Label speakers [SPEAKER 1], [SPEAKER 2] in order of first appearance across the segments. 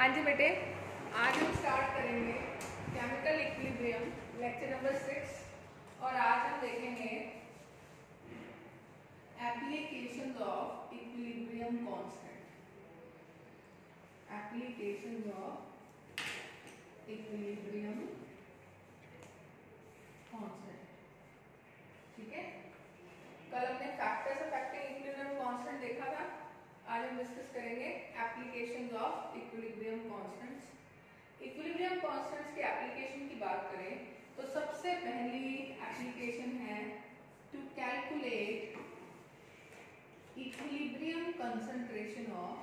[SPEAKER 1] हाँ जी बेटे, आज हम स्टार्ट करेंगे केमिकल इक्विलिब्रियम लेक्चर नंबर 6 और आज हम देखेंगे applications of equilibrium constant. Applications of equilibrium constant. ठीक है, कल हमने फैक्टर्स अफेक्टिंग इक्विलिब्रियम कांस्टेंट देखा था। आज हम डिस्कस करेंगे applications of equilibrium constants. Equilibrium constants के एप्लीकेशन की बात करें तो सबसे पहली एप्लीकेशन है to calculate equilibrium concentration of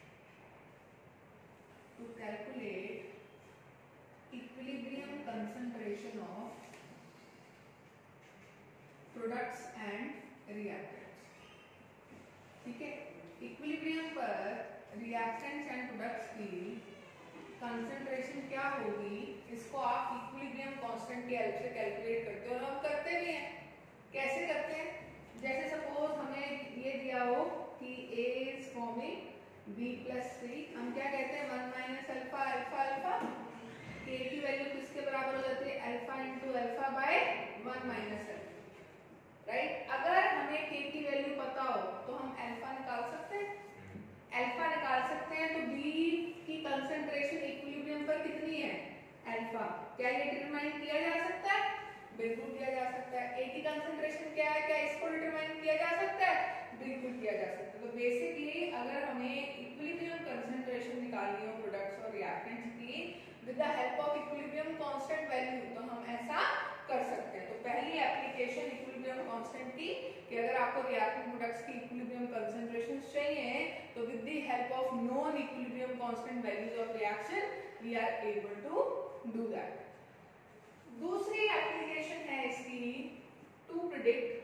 [SPEAKER 1] products and reactants. ठीक है, इक्विलिब्रियम पर रिएक्टेंट्स एंड प्रोडक्ट्स की कंसंट्रेशन क्या होगी, इसको आप इक्विलिब्रियम कांस्टेंट की हेल्प से कैलकुलेट करते हो और हम करते भी हैं। कैसे करते हैं? जैसे सपोज हमें ये दिया हो कि A is forming B plus C, हम क्या कहते हैं 1 minus alpha alpha alpha. K की वैल्यू किसके बराबर हो जाती है? Alpha into alpha by 1 minus alpha. Right, अगर हमें K की वैल्यू पता हो तो हम अल्फा निकाल सकते हैं। अल्फा निकाल सकते हैं तो B की कंसंट्रेशन इक्विलिब्रियम पर कितनी है? अल्फा। क्या ये डिटरमाइन किया जा सकता है? बिल्कुल किया जा सकता है। A की कंसंट्रेशन क्या है? क्या इसको डिटरमाइन किया जा सकता है? बिल्कुल किया जा सकता है। तो बेसिकली अगर हमें इक्विलिब्रियम कंसंट्रेशन निकालनी हो प्रोडक्ट्स और रिएक्टेंट्स की with the help of equilibrium constant value, तो हम ऐसा कर सकते हैं। तो पहली एप्लीकेशन इक्विलिब्रियम कांस्टेंट की कि अगर आपको रिएक्टेंट प्रोडक्ट्स की इक्विलिब्रियम कंसंट्रेशन चाहिए तो with the help of known equilibrium constant values of reaction we are able to do that. दूसरी एप्लीकेशन है इसकी to predict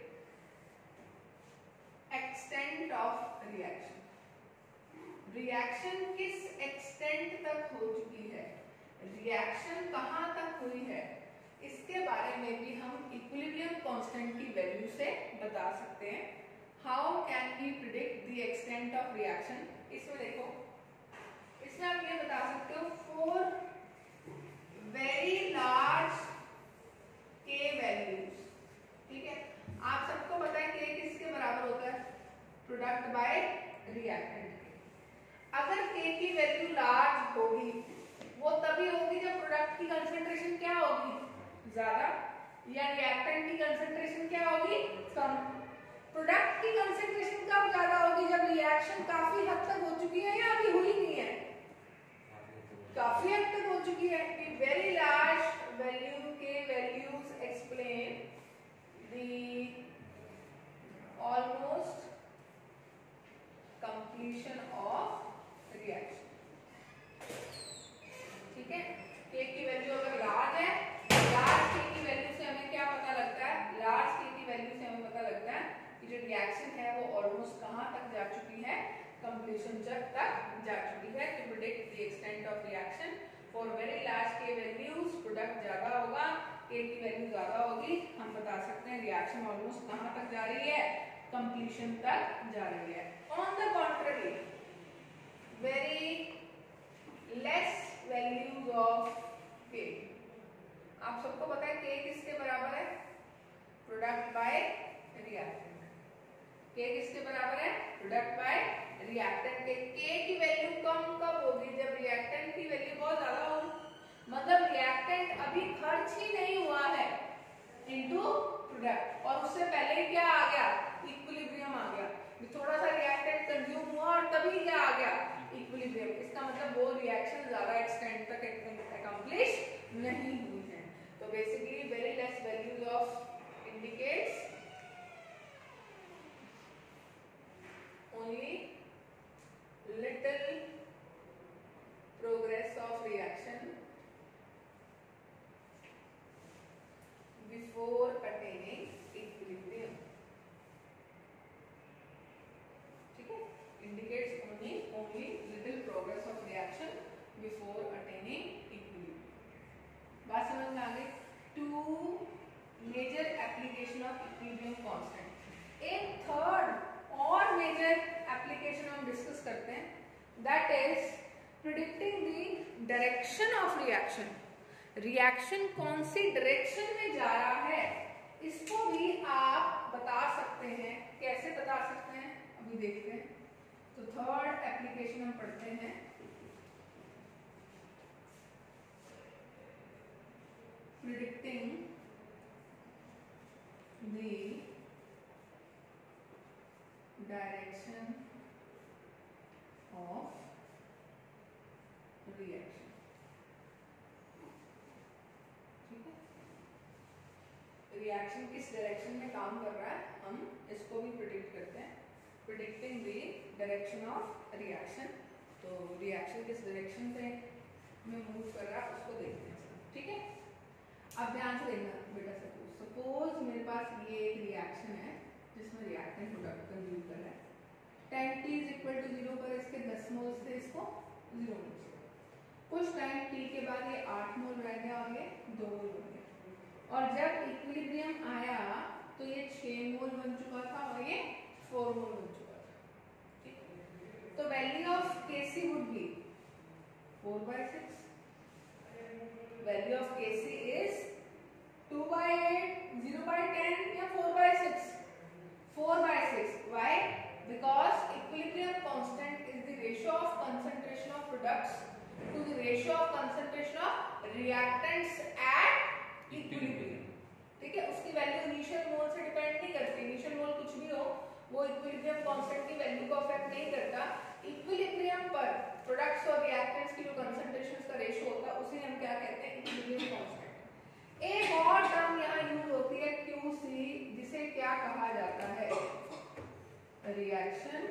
[SPEAKER 1] extent of reaction. Reaction किस एक्सटेंट तक हो चुकी है, रिएक्शन कहां तक हुई है, इसके बारे में भी हम इक्विलिब्रियम कांस्टेंट की वैल्यू से बता सकते हैं। How can we predict the extent of reaction? इसमें देखो, इसमें आप ये बता सकते हो for very large K values. ठीक है, आप सबको पता है K किसके बराबर होता है? Product by reactant. अगर K की वैल्यू लार्ज होगी वो तभी होगी जब प्रोडक्ट की कंसंट्रेशन क्या होगी? ज्यादा, या रिएक्टेंट की कंसंट्रेशन क्या होगी? कम। प्रोडक्ट की कंसंट्रेशन कब ज्यादा होगी? जब रिएक्शन काफी हद तक हो चुकी है या अभी हुई नहीं है? काफी हद तक हो चुकी है। Very large value K values explain the almost completion of reaction। ठीक है, K की वैल्यू अगर लार्ज है, लार्ज K की वैल्यू से हमें क्या पता लगता है? लार्ज K की वैल्यू से हमें पता लगता है कि जो रिएक्शन है वो ऑलमोस्ट कहां तक जा चुकी है? कंप्लीशन तक जा चुकी है। To predict the extent of reaction for very large K values, product ज्यादा होगा, K की वैल्यू ज्यादा होगी, हम बता सकते हैं रिएक्शन ऑलमोस्ट कहां तक जा रही है? कंप्लीशन तक जा रही है। On the contrary, very less values of K, आप सबको पता है K किसके बराबर है? Product by reactant. K किसके बराबर है? प्रोडक्ट बाय रिएक्टेंट के। K की वैल्यू कम कब होगी? जब रिएक्टेंट की वैल्यू बहुत ज्यादा होगी, मतलब रिएक्टेंट अभी खर्च ही नहीं हुआ है इनटू प्रोडक्ट और उससे पहले क्या आ गया? इक्विलिब्रियम आ गया। थोड़ा सा रिएक्टेंट कंज्यूम हुआ और तभी क्या आ गया? इक्विलिब्रियम। इसका मतलब वो रिएक्शन ज्यादा एक्सटेंट तक अकम्प्लिश नहीं हुई है। तो basically very less values of indicates only little progress of reaction before attaining equilibrium। ठीक है, indicates only little progress of reaction before attaining equilibrium। बात समझ में आ गई? Two major application of equilibrium constant। एक थर्ड और major application direction of reaction, reaction कौन सी डायरेक्शन में जा रहा है, इसको भी आप बता सकते हैं। कैसे बता सकते हैं अभी देखते हैं। तो थर्ड एप्लीकेशन हम पढ़ते हैं, predicting the direction of reaction. ठीक है, रिएक्शन किस डायरेक्शन में काम कर रहा है हम इसको भी प्रिडिक्ट करते हैं। Predicting the direction of reaction, तो रिएक्शन किस डायरेक्शन पे में मूव कर रहा है उसको देखते हैं। ठीक है, अब ध्यान से देखना बेटा। सपोज मेरे पास ये एक रिएक्शन है जिसमें रिएक्टेंट प्रोडक्ट कंज्यूम कर रहा है। 10 t = 0 पर इसके 10 मोल्स थे, इसको 0 मोल्स। कुछ टाइम t के बाद ये 8 मोल रह गया और ये 2 मोल बन गया। और जब इक्विलिब्रियम आया तो ये 6 मोल बन चुका था और ये 4 मोल बन चुका था। ठीक है, तो value of Kc would be 4/6। Value of Kc is 2/8, 0/10 या 4/6? 4/6. Why? Because equilibrium constant is the ratio of concentration of products to the ratio of concentration of reactants at equilibrium. ठीक है, उसकी वैल्यू इनिशियल मोल से depend नहीं करती। Initial मोल कुछ भी हो वो इक्विलिब्रियम कांस्टेंट की वैल्यू को अफेक्ट नहीं करता। इक्विलिब्रियम पर प्रोडक्ट्स और रिएक्टेंट्स की जो कंसंट्रेशंस का रेशियो होता है उसे हम क्या कहते हैं? Equilibrium constant. एक और टर्म यहाँ यूज होती है QC, जिसे क्या कहा जाता है? Reaction,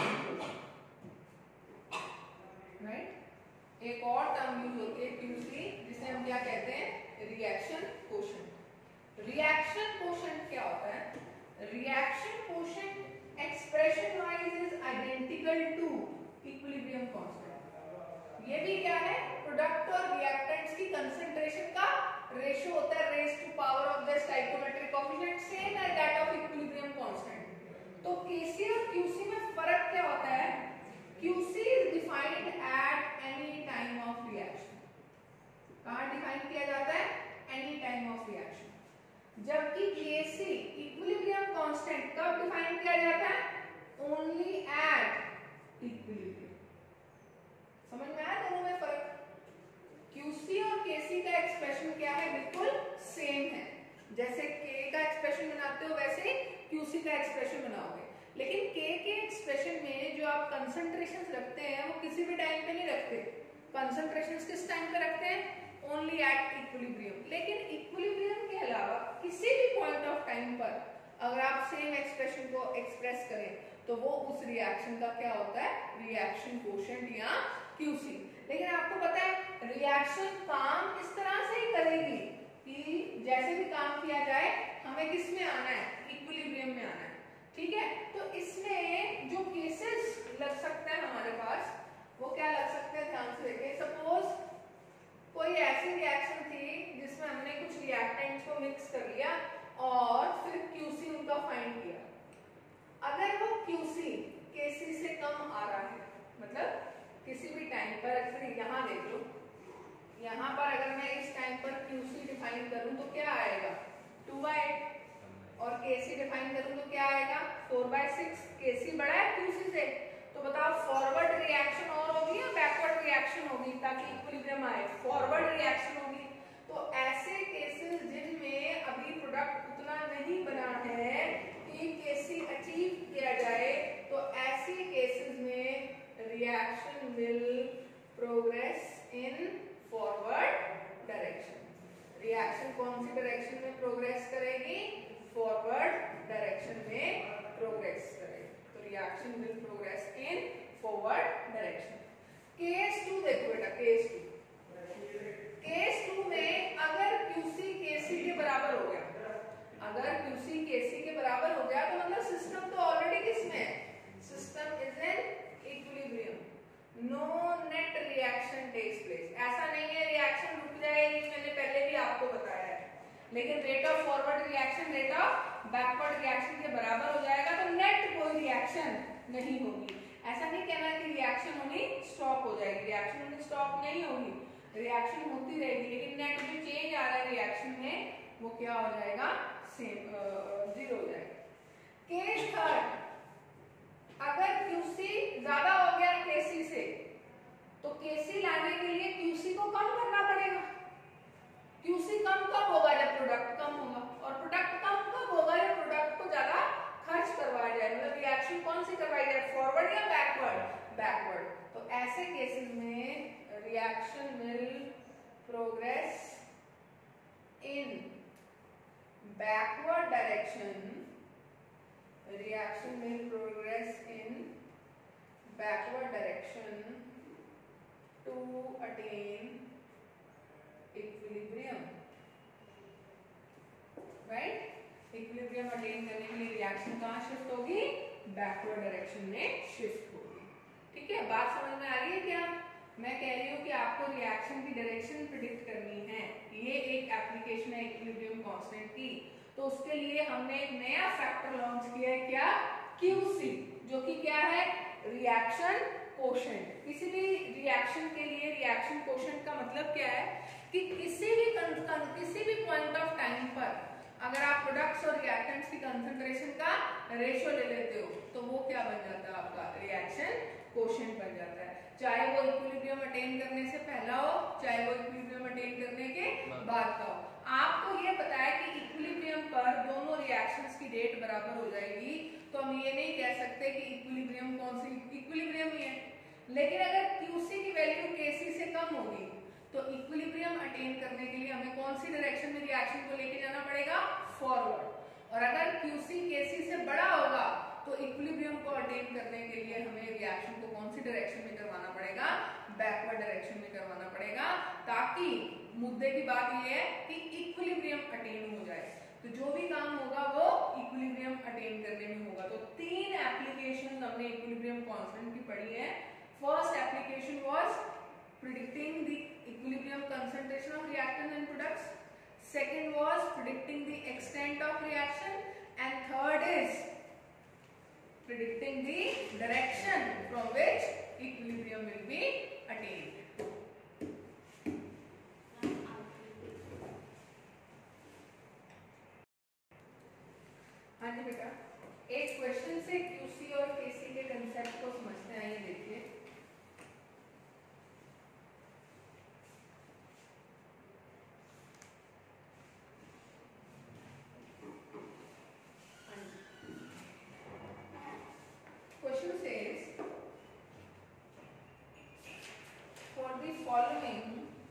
[SPEAKER 1] right. एक और टर्म यूज होती है QC, जिसे हम क्या कहते हैं? Reaction quotient. रिएक्शन कोशेंट क्या होता है? Reaction quotient expression wise is identical to equilibrium constant. ये भी क्या है? प्रोडक्ट और रिएक्टेंट्स की कंसंट्रेशन का रेशियो होता है, raise to power of the stoichiometric coefficient, same as that of equilibrium constant. तो Kc और QC में फर्क क्या होता है? QC is defined at any time of reaction. कहां डिफाइन किया जाता है? Any time of reaction. जबकि Kc इक्विलिब्रियम कांस्टेंट कब डिफाइन किया जाता है? Only at equilibrium. समझ में आया दोनों में फर्क? QC और Kc का एक्सप्रेशन क्या है? बिल्कुल सेम है। जैसे K का एक्सप्रेशन बनाते हो वैसे QC का एक्सप्रेशन बनाओगे, लेकिन K के एक्सप्रेशन में जो आप कंसंट्रेशंस रखते हैं वो किसी भी टाइम पे नहीं रखते। कंसंट्रेशंस किस टाइम पे रखते हैं? Only at equilibrium. लेकिन इक्विलिब्रियम के अलावा किसी भी पॉइंट ऑफ टाइम पर अगर आप सेम एक्सप्रेशन को एक्सप्रेस करें तो वो उस रिएक्शन का क्या होता है? रिएक्शन कोशेंट या QC। लेकिन आपको पता है रिएक्शन काम इस तरह से ही करेगी कि जैसे भी काम किया जाए हमें किस में आना है? इक्विलिब्रियम में आना है। ठीक है, तो इसमें जो केसेस लग सकते हैं हमारे पास वो क्या लग सकते हैं? ध्यान से देखिए। सपोज कोई ऐसी रिएक्शन थी जिसमें हमने कुछ रिएक्टेंट्स को मिक्स कर लिया और फिर QC उनका फाइंड किया। अगर वो QC Kc से कम आ रहा है, मतलब किसी भी टाइम पर, फिर यहाँ देख लो, यहाँ पर अगर मैं इस टाइम पर QC डिफाइन करूँ तो क्या आएगा? 2/8। और Kc डिफाइन करूँ तो क्या आएगा? 4/6। Kc बड़ा है QC से, तो बताओ फॉरवर्ड रिएक्शन और होगी या बैकवर्ड रिएक्शन होगी ताकि इक्विलिब्रियम आए? फॉरवर्ड रिएक्शन होगी। तो ऐसे केसेस जिनमें अभी प्रोडक्ट उतना नहीं बना है कि Kc अचीव किया जाए, तो ऐसे केसेस में reaction will progress in forward direction. Reaction कौन सी डायरेक्शन में प्रोग्रेस करेगी? फॉरवर्ड डायरेक्शन में प्रोग्रेस करेगी। तो reaction will progress in forward direction. Case 2 देखो बेटा, केस 2 में अगर QC Kc के बराबर हो गया, अगर QC Kc के बराबर हो गया तो मतलब सिस्टम तो ऑलरेडी किसमें है? System is in equilibrium. No net reaction takes place. ऐसा नहीं है रिएक्शन रुक जाएगी, मैंने पहले भी आपको बताया है। लेकिन rate of forward reaction rate of backward reaction के बराबर हो जाएगा, तो नेट कोई रिएक्शन नहीं होगी। ऐसा नहीं कहना कि रिएक्शन होनी स्टॉप हो जाएगी, रिएक्शन होनी स्टॉप नहीं होगी। रिएक्शन होती रहेगी, लेकिन नेट जो चेंज आ रहा है रिएक्शन में वो क्या हो जाएगा, सेम 0 हो जाएगा। केस थर्ड, अगर QC ज्यादा हो गया KC से, तो KC लाने के लिए QC को कम करना पड़ेगा। QC कम कब होगा, जब प्रोडक्ट कम होगा, और प्रोडक्ट कम कब होगा, जब प्रोडक्ट को ज्यादा खर्च करवाया जाए। मतलब रिएक्शन कौन सी करवाई जाए, फॉरवर्ड या बैकवर्ड, बैकवर्ड। तो ऐसे केसेस में reaction will progress in backward direction, reaction will progress in backward direction to attain equilibrium, right? equilibrium attain करने के लिए रिएक्शन कहाँ शिफ्ट होगी, बैकवर्ड डायरेक्शन में शिफ्ट होगी। ठीक है, बात समझ में आ रही है क्या? मैं कह रही हूँ कि आपको रिएक्शन की डायरेक्शन प्रिडिक्ट करनी है, ये एक एप्लीकेशन है इक्विलिब्रियम कांस्टेंट की। तो उसके लिए हमने एक नया फैक्टर लॉन्च किया है, क्या, QC, जो कि क्या है, रिएक्शन कोशेंट। किसी भी रिएक्शन के लिए रिएक्शन कोशेंट का मतलब क्या है कि किसी भी पॉइंट ऑफ टाइम पर अगर आप प्रोडक्ट्स और रिएक्टेंट्स की कंसंट्रेशन का रेशियो ले लेते हो, तो वो क्या बन जाता है, आपका रिएक्शन कोशेंट बन जाता है। चाहे वो इक्विलिब्रियम अटेन करने से पहला हो, चाहे वो इक्विलिब्रियम अटेन करने के बाद का हो। आपको ये पता है कि इक्विलिब्रियम पर दोनों रिएक्शंस की रेट बराबर हो जाएगी, तो हम ये नहीं कह सकते कि इक्विलिब्रियम कौन सी, इक्विलिब्रियम ही है। लेकिन अगर QC की वैल्यू KC से कम होगी, तो इक्विलिब्रियम अटेन करने के लिए हमें कौन सी डायरेक्शन में रिएक्शन को लेके जाना पड़ेगा, फॉरवर्ड। और अगर QC KC से बड़ा होगा, तो इक्विलिब्रियम को अटेन करने के लिए हमें रिएक्शन को कौन सी डायरेक्शन में करवाना पड़ेगा, बैकवर्ड डायरेक्शन में करवाना पड़ेगा, ताकि मुद्दे की बात ये है कि इक्विलिब्रियम अटेन हो जाए। तो जो भी काम होगा वो इक्विलिब्रियम अटेन करने में होगा। तो 3 एप्लीकेशन हमने इक्विलिब्रियम कांस्टेंट की पढ़ी है। First application was predicting the equilibrium concentration of reactant and products, second was predicting the extent of reaction, and third is predicting the direction from which equilibrium will be attained. हाँ जी बेटा, एक question से QC और KC के concept को समझते हैं, ये देखिए। Question says, for the following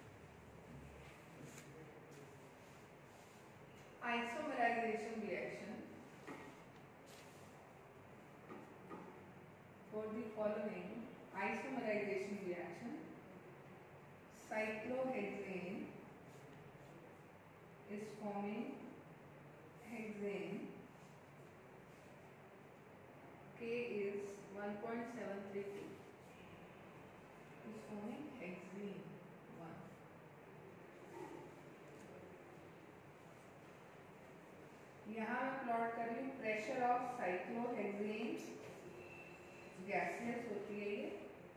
[SPEAKER 1] isomerization reaction, cyclohexane is forming hexane. K is 1.732. Is forming hexene 1. यहाँ मैं प्लॉट कर रही हूँ प्रेशर ऑफ साइक्लोहेक्सेन, गैसियस होती है ये,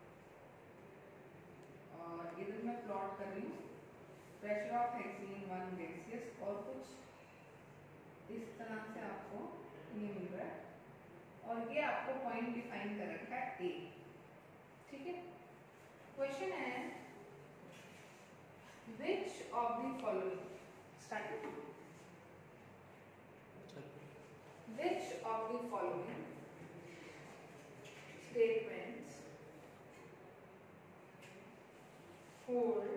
[SPEAKER 1] और इधर मैं प्लॉट कर रही हूँ प्रेशर ऑफ हेक्सेन 1 गैसियस, और कुछ इस तरह से आपको ये मिल रहा है, और ये आपको पॉइंट डिफाइन कर रखा है A। ठीक है, क्वेश्चन है which of the following, start, which of the following statements hold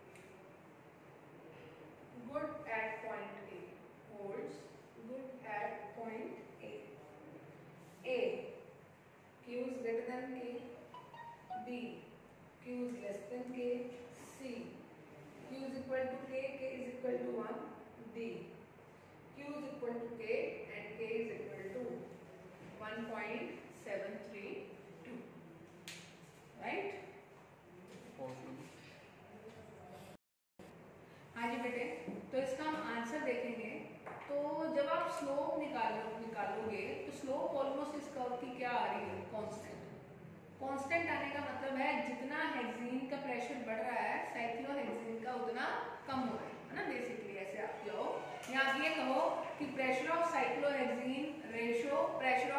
[SPEAKER 1] good at point A, holds good at point A? A, Q is greater than K. B, Q is less than K. C, Q is equal to K, K is equal to 1. D, Q is equal to K and K is equal to 1.732. Right? हाँ जी बेटे, तो इसका हम answer देखेंगे। तो जब आप slope निकालोगे तो स्लोप ऑलमोस्ट इस कर्व की क्या आ रही है, कांस्टेंट। कांस्टेंट आने का मतलब है जितना हेक्सेन का प्रेशर बढ़ रहा है, cyclohexane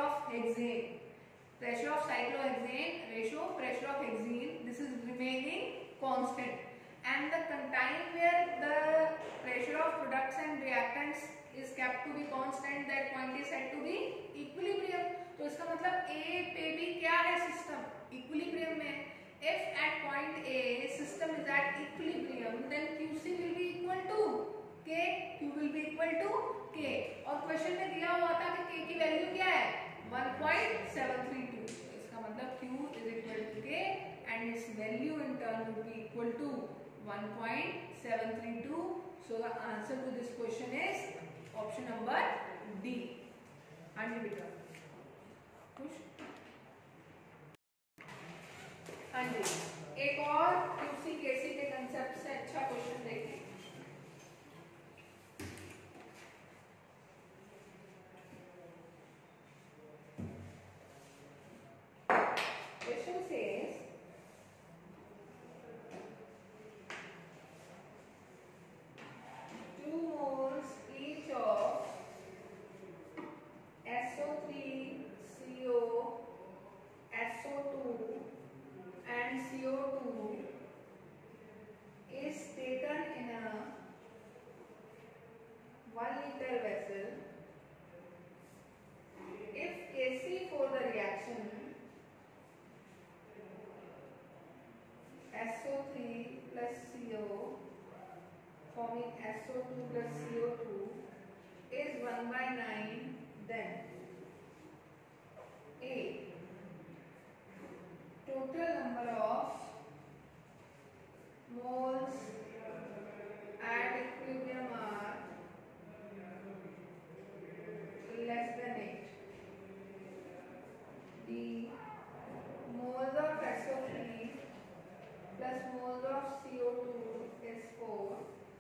[SPEAKER 1] of hexane, pressure of cyclohexane ratio pressure of hexene, this is remaining constant, and the time where the pressure of products and reactants is kept to be constant, that point is said to be equilibrium. तो इसका मतलब A पे भी क्या है, system equilibrium में. If at point A system is at equilibrium, then QC will be equal to K, Q will be equal to K. और question में दिया हुआ था कि K की वैल्यू क्या है, 1.732. इसका मतलब Q is equal to K and its value in turn would be equal to 1.732. So the answer to this question is option number D. हाँ जी बेटा, खुश. हाँ जी, एक और QC KC के कंसेप्ट से अच्छा क्वेश्चन देखिए. Question says two moles each of SO3, CO, SO2 and CO2 is taken in a 1 liter vessel. If Kc for the reaction SO3 plus CO forming SO2 plus CO2 is 1/9, then A, total number of moles at equilibrium are less than 8. B, moles of SO3 plus moles of CO2 is 4.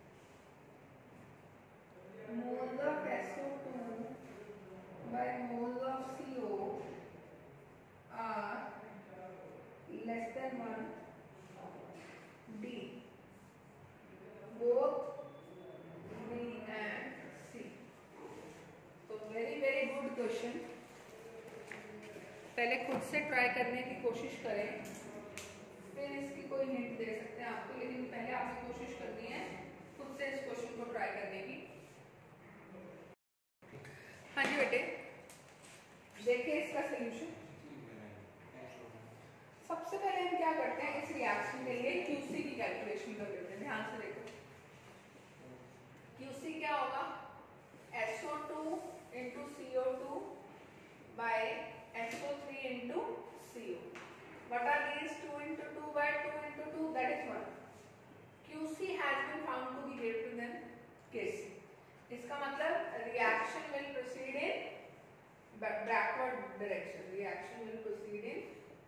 [SPEAKER 1] Moles of SO2 by moles of CO are less than 1. D, both B and C. तो very good question. पहले खुद से try करने की कोशिश करें, फिर इसकी कोई हिंट दे सकते हैं आपको, लेकिन पहले आपने कोशिश करनी है खुद से इस क्वेश्चन को ट्राई करने की. हाँ जी बेटे, देखिए इसका सॉल्यूशन. सबसे पहले हम क्या करते हैं, इस रिएक्शन के लिए QC की कैलकुलेशन कर लेते हैं. ध्यान से देखो, QC क्या होगा, SO2 into CO2 by SO3 into CO. What are these 2 into 2 by 2 into 2? That is 1. QC has been found to be greater than KC. इसका मतलब reaction will proceed in backward direction. Reaction will proceed in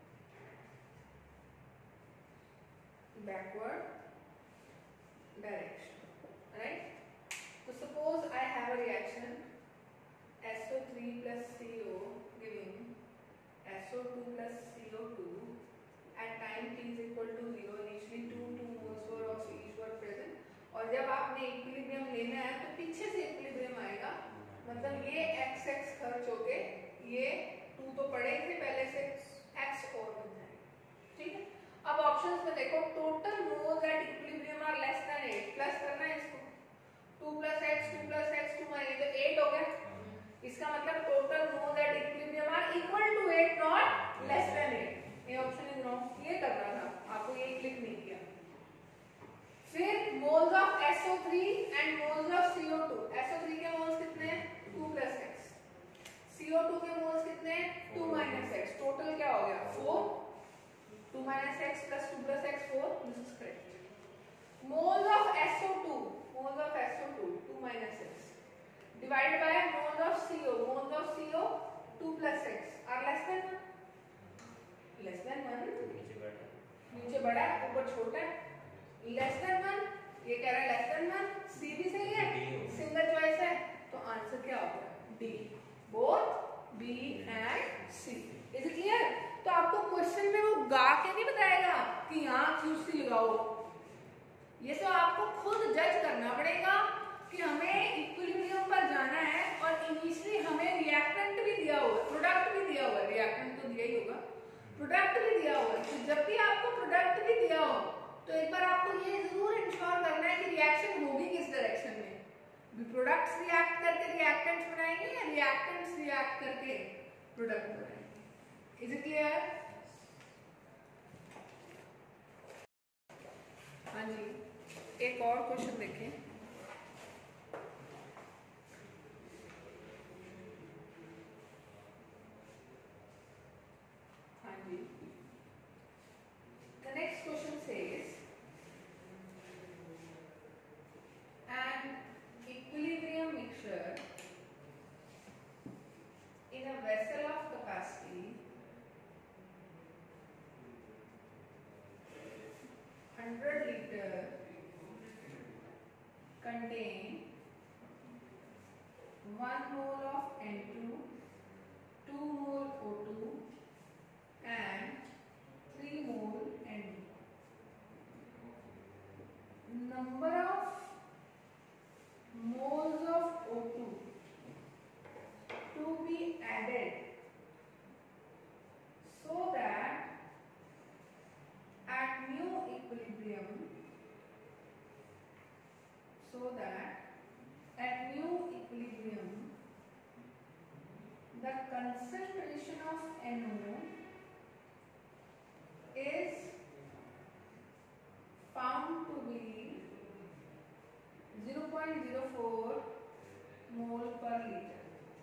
[SPEAKER 1] backward direction, right? So suppose I have a reaction SO3 plus CO giving SO2 plus CO2 at time t is equal to 0. Initially 2 moles were of each were present. और जब आपने equilibrium लेना है तो पीछे से equilibrium आएगा, मतलब ये x खर्च होके ये 2 तो पड़े थे पहले से, x और बन जाएगा. ठीक है, अब ऑप्शंस में देखो, total moles at equilibrium are less than 8. Plus करना है इसको, 2 plus x 2 माइनस तो 8 हो गया. इसका मतलब total moles at equilibrium are equal to 8 not less than 8. ये ऑप्शन इज रॉन्ग. ये करना था आपको, ये क्लिक नहीं किया. फिर moles of SO3 and moles of CO2. SO3 के मोल्स कितने हैं, 2 plus x. CO2 के मोल्स कितने हैं, 2 minus x. टोटल क्या हो गया, 4. 2 minus x plus 2 plus x 4. This is correct. Moles of SO2, 2 minus x divided by moles of CO 2 plus x are less than 1. Less than 1. नीचे बड़ा है ऊपर छोटा है. Less than 1, ये कह रहा है less than 1. C भी सही है, सिंगल चॉइस है, तो आंसर क्या होगा, D. Both B and C. Is it clear? तो आपको क्वेश्चन में वो गा के नहीं बताएगा कि यहाँ QC लगाओ. ये तो आपको खुद जज करना पड़ेगा कि हमें इक्विलिब्रियम पर जाना है और इनिशियली हमें रिएक्टेंट भी दिया हुआ है, प्रोडक्ट भी प्रोडक्ट भी दिया हुआ है, तो जब भी आपको प्रोडक्ट भी दिया हो तो एक बार आपको ये जरूर इंश्योर करना है कि रिएक्शन होगी किस डायरेक्शन में, प्रोडक्ट्स रिएक्ट करके रिएक्टेंट्स बनाएंगे या रिएक्टेंट्स रिएक्ट करके प्रोडक्ट बनाएंगे। Is it clear? हाँ जी, एक और क्वेश्चन देखें। हाँ जी, the next question says an equilibrium mixture in a vessel of capacity 100 liter contain 1 mole of N2, 2 mole O2 and 3 mole N2. Number of moles of O2 to be added so that at new equilibrium the concentration of NO is found to be 0.04 mole per liter.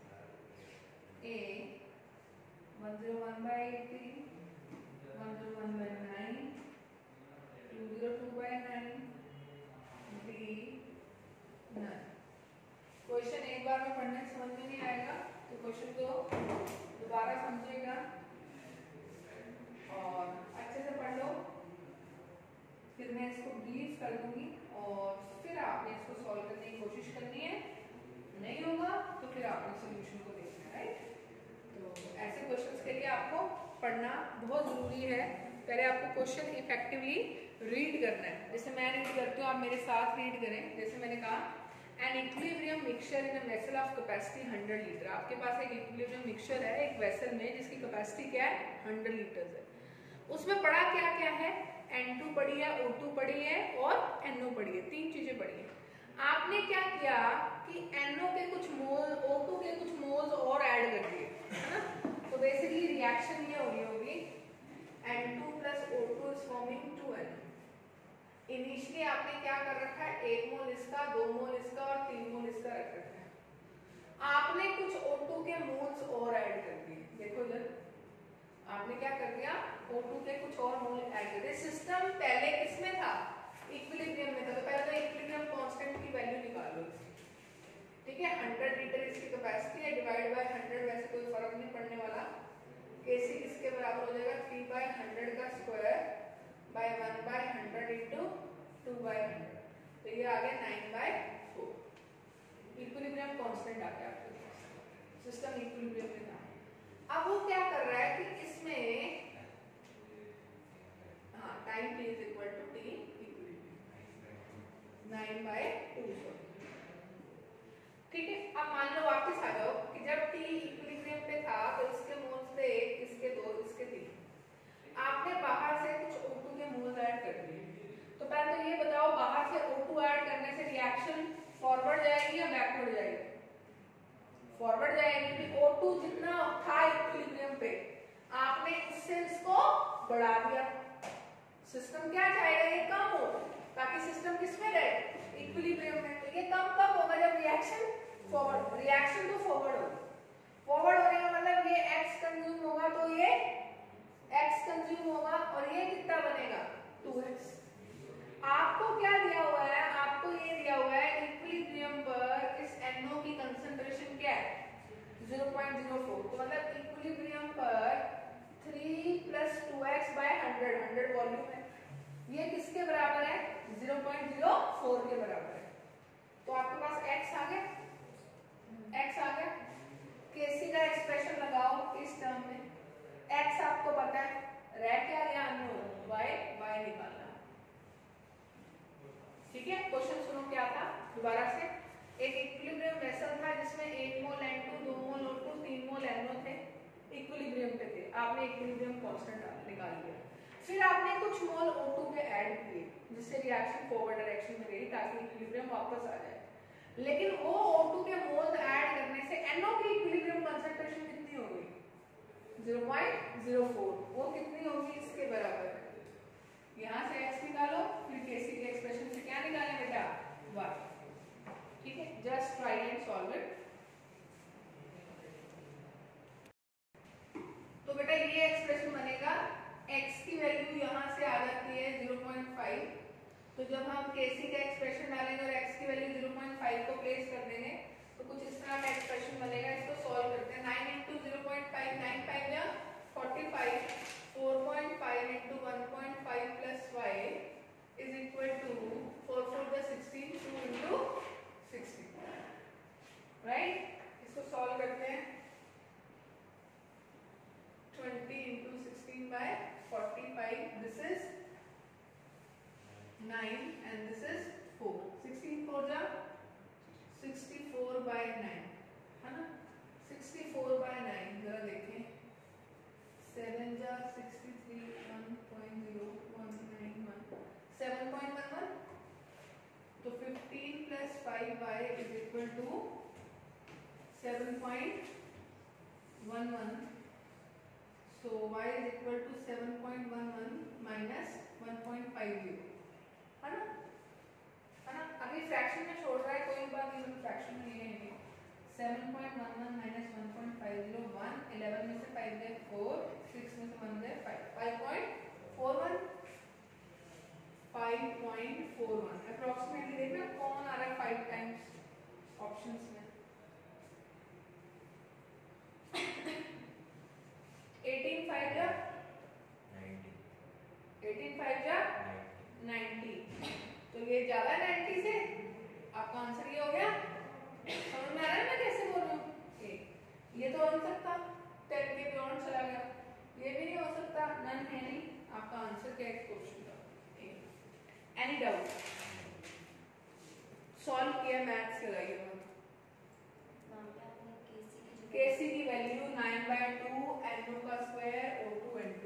[SPEAKER 1] A 101 by 80, 101 by 9, 202 by 9, B none. Question एक बार में पढ़ने समझ में नहीं आएगा तो question को दोबारा समझिएगा और अच्छे से पढ़ लो, फिर मैं इसको ब्रीफ कर दूंगी और फिर आपने इसको सॉल्व करने की कोशिश करनी है, नहीं होगा तो फिर आपने सॉल्यूशन को देखना है, राइट। तो ऐसे क्वेश्चंस के लिए आपको पढ़ना बहुत ज़रूरी है। पहले आपको क्वेश्चन इफेक्टिवली रीड करना है, जैसे मैं रीड करती हूँ आप मेरे साथ रीड करें। जैसे मैंने कहा an equilibrium mixture in a vessel of capacity 100 litre. आपके पास एक इक्विलिब्रियम मिक्सचर है एक वेसल में जिसकी कैपेसिटी क्या है 100 लीटर्स है। उसमें पड़ा क्या क्या है, N2 पड़ी है, O2 पड़ी है और NO पड़ी है, तीन चीजें पड़ी है। आपने क्या किया कि NO के कुछ मोल O2 के कुछ मोल्स और ऐड कर दिए, है ना। तो बेसिकली रिएक्शन ये हो रही होगी N2 plus O2 is forming 2NO। Initially आपने क्या कर रखा है, 1 मोल इसका, 2 मोल इसका और 3 मोल इसका रख रखा है। आपने कुछ O2 के मोल्स और ऐड कर दिए, देखो इधर आपने क्या कर दिया, O2 के कुछ और मोल ऐड कर दिए। सिस्टम पहले किसमें था, इक्विलिब्रियम में था, तो पहले तो इक्विलिब्रियम कांस्टेंट की वैल्यू निकाल लो, ठीक है। 100 लीटर इसकी कैपेसिटी है, डिवाइड बाय 100, वैसे कोई फर्क नहीं पड़ने वाला। Kc किसके बराबर हो जाएगा, 3/100 का स्क्वायर बाय 1/100 इंटू 2/100, तो ये आ गया 9/4। इक्विलिब्रियम कांस्टेंट आ गया आपके पास, सिस्टम इक्विलिब्रियम में था। अब वो क्या कर रहा है कि इसमें हाँ time t is equal to t equilibrium 9/2, ठीक है। अब मान लो वापस आ जाओ कि जब t इक्विलिब्रियम पे था तो इसके मोल्स थे 1, इसके 2, इसके 3। आपने बाहर से कुछ O2 के मोल्स ऐड कर दिए, तो पहले तो ये बताओ बाहर से O2 ऐड करने से रिएक्शन फॉरवर्ड जाएगी या बैकवर्ड जाएगी, फॉरवर्ड जाएगी। कि O2 जितना था इक्विलिब्रियम पे आपने इससे इसको बढ़ा दिया, सिस्टम क्या चाहेगा, ये कम हो, ताकि सिस्टम किसमें रहे, इक्विलिब्रियम में। तो ये कम होगा जब रिएक्शन फॉरवर्ड, रिएक्शन तो फॉरवर्ड होगा, फॉरवर्ड होने का मतलब ये X कंज्यूम होगा तो ये X कंज्यूम होगा और ये कितना बनेगा 2X। आपको क्या दिया हुआ है, आपको ये दिया हुआ है इक्विलिब्रियम पर इस NO की कंसंट्रेशन क्या है 0.04, तो मतलब इक्विलिब्रियम पर 3 + 2x/100, 100 वॉल्यूम है, ये किसके बराबर है 0.04 के बराबर है। तो आपके पास x आ गया, x आ गया। Kc का एक्सप्रेशन लगाओ इस टर्म में, x आपको पता है, रह क्या गया अननोन, y निकालना, ठीक है। क्वेश्चन सुनो क्या था दोबारा से। एक इक्विलिब्रियम वेसल था जिसमें 1 मोल N2, 2 मोल O2, 3 मोल NO थे। इक्विलिब्रियम पे थे, आपने इक्विलिब्रियम कांस्टेंट निकाल लिया, फिर आपने कुछ मोल O2 के ऐड किए जिससे रिएक्शन फॉरवर्ड डायरेक्शन में गई ताकि इक्विलिब्रियम वापस आ जाए। लेकिन वो O2 के मोल्स ऐड करने से NO की इक्विलिब्रियम कंसंट्रेशन कितनी हो गई? 0.04। वो कितनी होगी? इसके बराबर। यहाँ से x निकालो, फिर Kc के एक्सप्रेशन से क्या निकालें बेटा? 1। ठीक है, just try and solve it. तो बेटा ये एक्सप्रेशन बनेगा, x की वैल्यू यहाँ से आ जाती है 0.5, तो जब हम Kc का एक्सप्रेशन डालेंगे और x की वैल्यू 0.5 को प्लेस कर देंगे तो कुछ इस तरह का एक्सप्रेशन बनेगा। इसको सॉल्व करते हैं। 9 × 0.5, 9 5 या 45, 4.5 × 1.5 plus y is equal to 4 4 the 16, 2 × 16, राइट। इसको सॉल्व करते हैं। 20 × 16 by 45, this is 9 and this is 4, 16 4 जा 64 by 9, है ना। 64 by 9 जरा देखें, 7 जा 63, 1.0191, 7.11, तो 15 plus 5y is equal to 7.11, so y is equal to 7.11 minus 1.50, है ना, है ना। अभी फ्रैक्शन में छोड़ रहा है, कोई बात नहीं, फ्रैक्शन में ये है। 7.11 minus 1.50, 1, 11 में से 5 गए 4, 6 में से 1 गए 5, 5.41, 5.41 अप्रोक्सीमेटली। देखना कौन आ रहा है 5 टाइम्स ऑप्शंस में। 18 5 जा 90, 18 5 जा 90, तो ये ज्यादा 90 से। आपका आंसर ये हो गया। समझ में आ रहा है मैं कैसे बोल रही हूँ? ये तो हो नहीं सकता, 10 के बियॉन्ड चला गया, ये भी नहीं हो सकता, नन है नहीं। आपका आंसर क्या है क्वेश्चन का? Any doubt? सॉल्व किया, मैथ्स लगाइए। Kc की वैल्यू 9/2 NO का square O2 N2।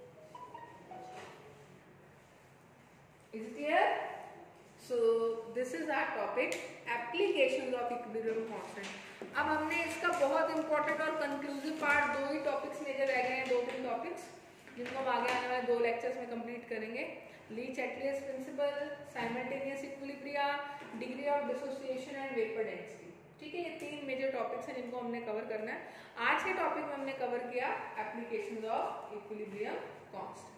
[SPEAKER 1] Is it clear? So this is our topic, applications of equilibrium constant। अब हमने इसका बहुत इंपॉर्टेंट और कंक्लूसिव पार्ट, 2 ही टॉपिक्स मेजर रह गए हैं, 2-3 टॉपिक्स जिनको हम आगे आने वाले 2 लेक्चर्स में कंप्लीट करेंगे। Le Chatelier principle, simultaneous equilibria, degree of dissociation and vapour density. ठीक है, ये 3 मेजर टॉपिक्स हैं जिनको हमने कवर करना है। आज के टॉपिक में हमने कवर किया एप्लीकेशंस ऑफ इक्विलिब्रियम कांस्टेंट।